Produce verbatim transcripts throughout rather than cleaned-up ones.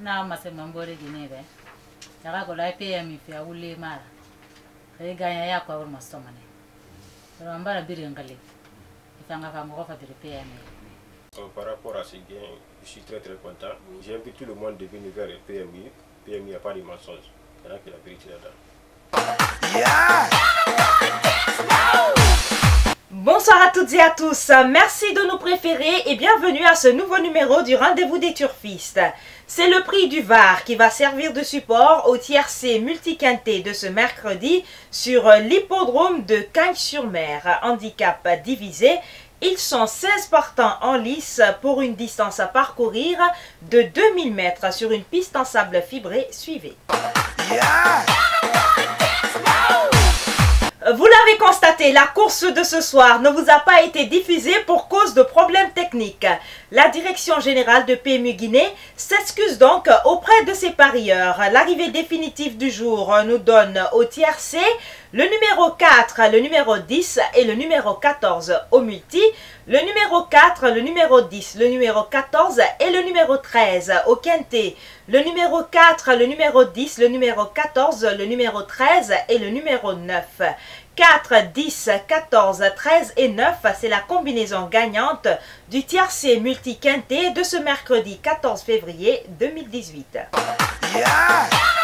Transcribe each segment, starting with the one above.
na mase mambore dinebe yaka ko la P M fi awule mara e ganya ya kwa urma somane pero ambara biri ngale ifanga fa ngoko fa biri P M. Par rapport à ces gains, je suis très très content. J'invite tout le monde de venir vers le P M I. P M I, il n'y a pas de mensonge. Il y en a qui la vérité là-dedans. Yeah! Bonsoir à toutes et à tous, merci de nous préférer et bienvenue à ce nouveau numéro du Rendez-vous des Turfistes. C'est le prix du V A R qui va servir de support au tiercé multiquinté de ce mercredi sur l'hippodrome de Cagnes-sur-Mer. Handicap divisé, ils sont seize partants en lice pour une distance à parcourir de deux mille mètres sur une piste en sable fibré. Suivez. Yeah! Vous l'avez constaté, la course de ce soir ne vous a pas été diffusée pour cause de problèmes techniques. La direction générale de P M U Guinée s'excuse donc auprès de ses parieurs. L'arrivée définitive du jour nous donne au tiercé le numéro quatre, le numéro dix et le numéro quatorze au multi, le numéro quatre, le numéro dix, le numéro quatorze et le numéro treize au quintet, le numéro quatre, le numéro dix, le numéro quatorze, le numéro treize et le numéro neuf. quatre, dix, quatorze, treize et neuf, c'est la combinaison gagnante du tiercé multi-quintet de ce mercredi quatorze février deux mille dix-huit. Yeah!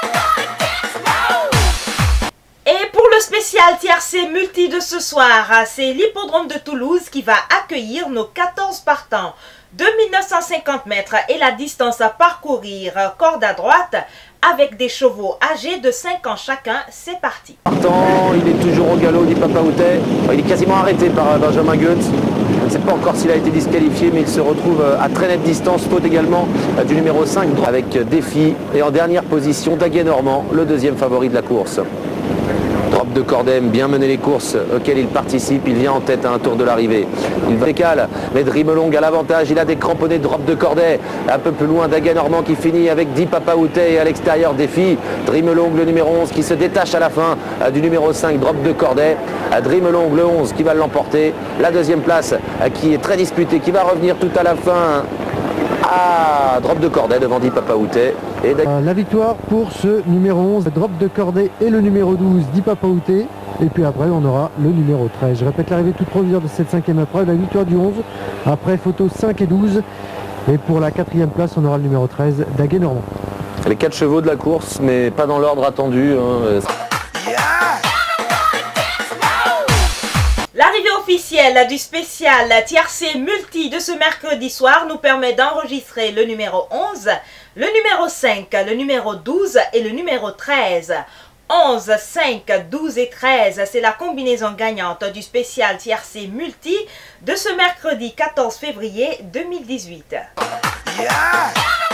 Et pour le spécial tiercé multi de ce soir, c'est l'hippodrome de Toulouse qui va accueillir nos quatorze partants. deux mille neuf cent cinquante mètres et la distance à parcourir, corde à droite, avec des chevaux âgés de cinq ans chacun. C'est parti. Partant, il est toujours au galop, dit Papa Outet. Il est quasiment arrêté par Benjamin Goetz. Je ne sais pas encore s'il a été disqualifié, mais il se retrouve à très nette distance. Faute également du numéro cinq avec Défi. Et en dernière position, Daguet Normand, le deuxième favori de la course. Drop de Cordem, bien mené les courses auxquelles il participe, il vient en tête à un tour de l'arrivée. Il décale, mais Dreamelong à l'avantage, il a des cramponnés, Drop de Corday. Un peu plus loin, Daguet Normand qui finit avec Di Papa Outet et à l'extérieur Défi. Dreamelong le numéro onze qui se détache à la fin du numéro cinq, Drop de Corday. Dreamelong le onze qui va l'emporter. La deuxième place qui est très disputée, qui va revenir tout à la fin. Ah, Drop de Corday devant Di Papa Outet. Et la victoire pour ce numéro onze, Drop de Corday et le numéro douze, Di Papa Outet. Et puis après, on aura le numéro treize. Je répète l'arrivée toute provisoire de cette cinquième épreuve, la victoire du onze. Après, photos cinq et douze. Et pour la quatrième place, on aura le numéro treize, Daguet Normand. Les quatre chevaux de la course, mais pas dans l'ordre attendu. Hein. L'arrivée officielle du spécial tiercé multi de ce mercredi soir nous permet d'enregistrer le numéro onze, le numéro cinq, le numéro douze et le numéro treize. onze, cinq, douze et treize, c'est la combinaison gagnante du spécial tiercé multi de ce mercredi quatorze février deux mille dix-huit. Yeah!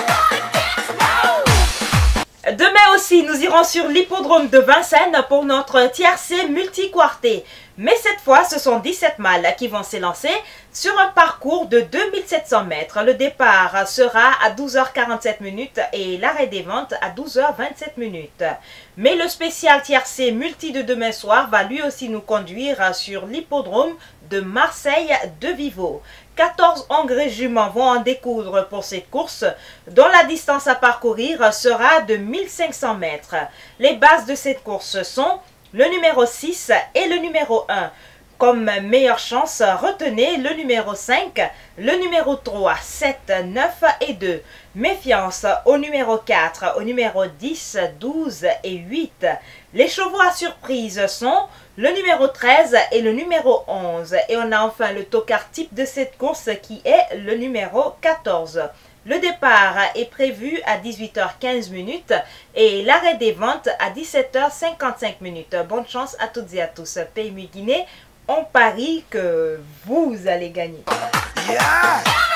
Demain aussi, nous irons sur l'hippodrome de Vincennes pour notre tiercé multi-quarté. Mais cette fois, ce sont dix-sept mâles qui vont s'élancer sur un parcours de deux mille sept cents mètres. Le départ sera à douze heures quarante-sept minutes et l'arrêt des ventes à douze heures vingt-sept minutes. Mais le spécial tiercé multi de demain soir va lui aussi nous conduire sur l'hippodrome de Marseille de Vivo. quatorze hongres juments vont en découdre pour cette course, dont la distance à parcourir sera de mille cinq cents mètres. Les bases de cette course sont le numéro six et le numéro un. Comme meilleure chance, retenez le numéro cinq, le numéro trois, sept, neuf et deux. Méfiance au numéro quatre, au numéro dix, douze et huit. Les chevaux à surprise sont le numéro treize et le numéro onze. Et on a enfin le tocard type de cette course qui est le numéro quatorze. Le départ est prévu à dix-huit heures quinze minutes et l'arrêt des ventes à dix-sept heures cinquante-cinq minutes. Bonne chance à toutes et à tous. P M U Guinée, on parie que vous allez gagner. Yeah!